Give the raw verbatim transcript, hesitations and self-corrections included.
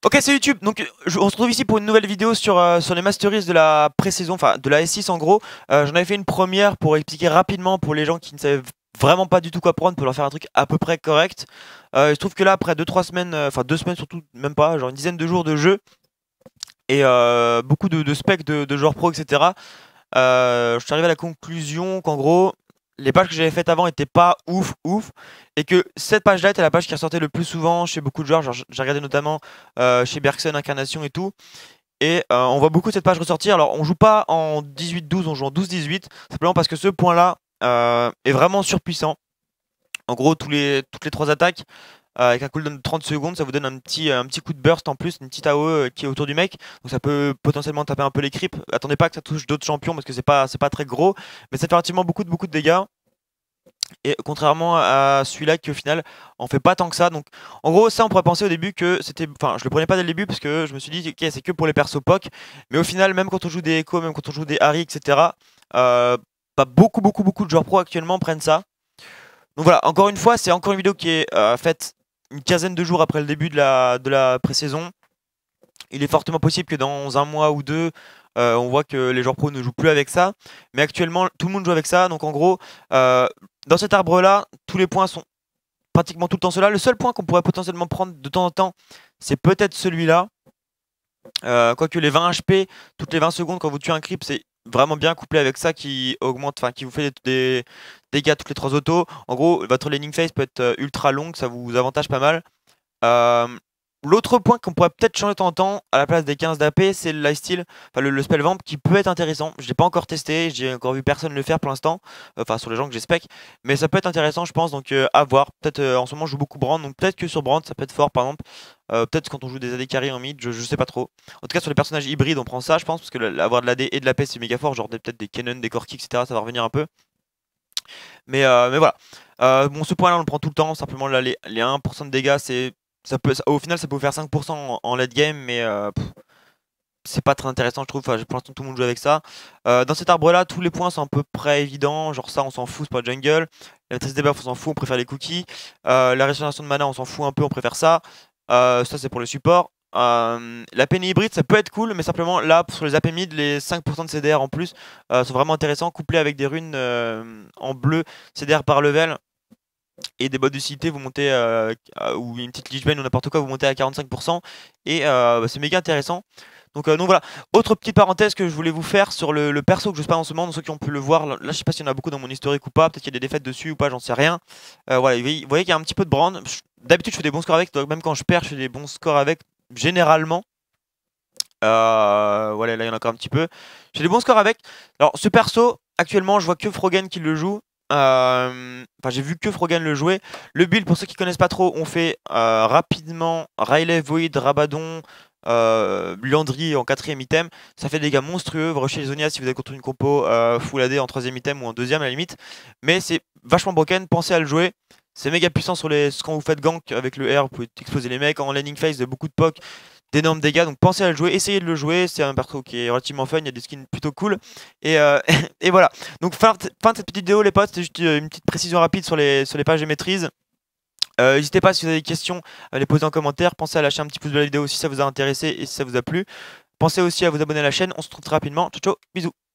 Ok, c'est YouTube. Donc, je- on se retrouve ici pour une nouvelle vidéo sur, euh, sur les Masteries de la pré-saison, enfin de la S six en gros. Euh, j'en avais fait une première pour expliquer rapidement pour les gens qui ne savaient vraiment pas du tout quoi prendre, pour leur faire un truc à peu près correct. Euh, il se trouve que là, après deux trois semaines, euh, enfin deux semaines surtout, même pas, genre une dizaine de jours de jeu et euh, beaucoup de, de specs de, de joueurs pro, et cetera. Euh, je suis arrivé à la conclusion qu'en gros, les pages que j'avais faites avant étaient pas ouf ouf et que cette page-là était la page qui ressortait le plus souvent chez beaucoup de joueurs. Genre, j'ai regardé notamment euh, chez Bergson, Incarnation et tout. Et euh, on voit beaucoup cette page ressortir. Alors, on joue pas en dix-huit douze, on joue en douze dix-huit. Simplement parce que ce point-là euh, est vraiment surpuissant. En gros, tous les, toutes les trois attaques, euh, avec un cooldown de trente secondes, ça vous donne un petit, un petit coup de burst en plus, une petite A O E qui est autour du mec. Donc ça peut potentiellement taper un peu les creeps. Attendez pas que ça touche d'autres champions parce que c'est pas, c'est pas très gros. Mais ça fait relativement beaucoup de, beaucoup de dégâts. Et contrairement à celui-là qui au final en fait pas tant que ça. Donc en gros ça on pourrait penser au début que c'était. Enfin je le prenais pas dès le début parce que je me suis dit ok c'est que pour les persos P O C. Mais au final même quand on joue des Echo, même quand on joue des Harry, et cetera. Euh, bah, beaucoup beaucoup beaucoup de joueurs pro actuellement prennent ça. Donc voilà, encore une fois, c'est encore une vidéo qui est euh, faite une quinzaine de jours après le début de la, de la pré-saison. Il est fortement possible que dans un mois ou deux, euh, on voit que les joueurs pro ne jouent plus avec ça. Mais actuellement, tout le monde joue avec ça. Donc en gros, euh, dans cet arbre-là, tous les points sont pratiquement tout le temps ceux-là. Le seul point qu'on pourrait potentiellement prendre de temps en temps, c'est peut-être celui-là. Euh, quoique les vingt H P, toutes les vingt secondes quand vous tuez un creep, c'est vraiment bien couplé avec ça qui augmente, enfin qui vous fait des, des dégâts toutes les trois autos. En gros, votre laning phase peut être euh, ultra longue, ça vous avantage pas mal. Euh, L'autre point qu'on pourrait peut-être changer de temps en temps à la place des quinze d'A P, c'est le lifesteal, enfin le, le spell vamp qui peut être intéressant. Je l'ai pas encore testé, j'ai encore vu personne le faire pour l'instant, enfin sur les gens que j'ai spec, mais ça peut être intéressant je pense, donc euh, à voir. Peut-être euh, en ce moment je joue beaucoup Brand, donc peut-être que sur Brand ça peut être fort par exemple. Euh, peut-être quand on joue des A D carry en mid, je, je sais pas trop. En tout cas sur les personnages hybrides on prend ça je pense, parce que le- avoir de l'A D et de la P c'est méga fort, genre des- peut-être des Kennen, des Corki, et cetera. Ça va revenir un peu. Mais, euh, mais voilà. Euh, bon, ce point-là, on le prend tout le temps. Simplement, là, les, les un pour cent de dégâts, c'est, ça peut, ça- au final, ça peut vous faire cinq pour cent en, en late game, mais euh, pff, c'est pas très intéressant, je trouve. Enfin, pour l'instant, tout le monde joue avec ça. Euh, dans cet arbre-là, tous les points sont à peu près évidents. Genre, ça, on s'en fout, c'est pas jungle. La maîtrise des buffs, on s'en fout, on préfère les cookies. Euh, la restauration de mana, on s'en fout un peu, on préfère ça. Euh, ça, c'est pour le support. Euh, la penny hybride, ça peut être cool, mais simplement là, sur les A P mid, les cinq pour cent de C D R en plus euh, sont vraiment intéressants, couplés avec des runes euh, en bleu C D R par level et des bots de cité, vous montez euh, ou une petite Lich Bane ou n'importe quoi, vous montez à quarante-cinq pour cent et euh, bah, c'est méga intéressant. Donc, euh, donc voilà, autre petite parenthèse que je voulais vous faire sur le, le perso que je sais pas en ce moment, ceux qui ont pu le voir, là je sais pas s'il y en a beaucoup dans mon historique ou pas, peut-être qu'il y a des défaites dessus ou pas, j'en sais rien. Euh, voilà, vous voyez, vous voyez qu'il y a un petit peu de brand. D'habitude je fais des bons scores avec, donc même quand je perds je fais des bons scores avec, généralement. Euh, voilà, là il y en a encore un petit peu. J'ai des bons scores avec. Alors ce perso, actuellement je vois que Frogan qui le joue. Euh, Enfin j'ai vu que Frogan le jouer. Le build pour ceux qui connaissent pas trop, on fait euh, rapidement Rayleigh, Void, Rabadon, euh, Liandry en quatrième item. Ça fait des dégâts monstrueux. Vous rushez les Zonia si vous avez contre une compo euh, full A D en troisième item ou en deuxième à la limite. Mais c'est vachement broken, pensez à le jouer. C'est méga puissant sur les... quand vous faites gank avec le R, vous pouvez exploser les mecs. En laning phase, de beaucoup de poke, d'énormes dégâts. Donc pensez à le jouer, essayez de le jouer. C'est un perso qui est relativement fun, il y a des skins plutôt cool. Et, euh, et voilà. Donc fin, fin de cette petite vidéo les potes, c'était juste une petite précision rapide sur les, sur les pages de maîtrise. Euh, N'hésitez pas si vous avez des questions à les poser en commentaire. Pensez à lâcher un petit pouce de la vidéo si ça vous a intéressé et si ça vous a plu. Pensez aussi à vous abonner à la chaîne. On se retrouve très rapidement. Ciao ciao, bisous.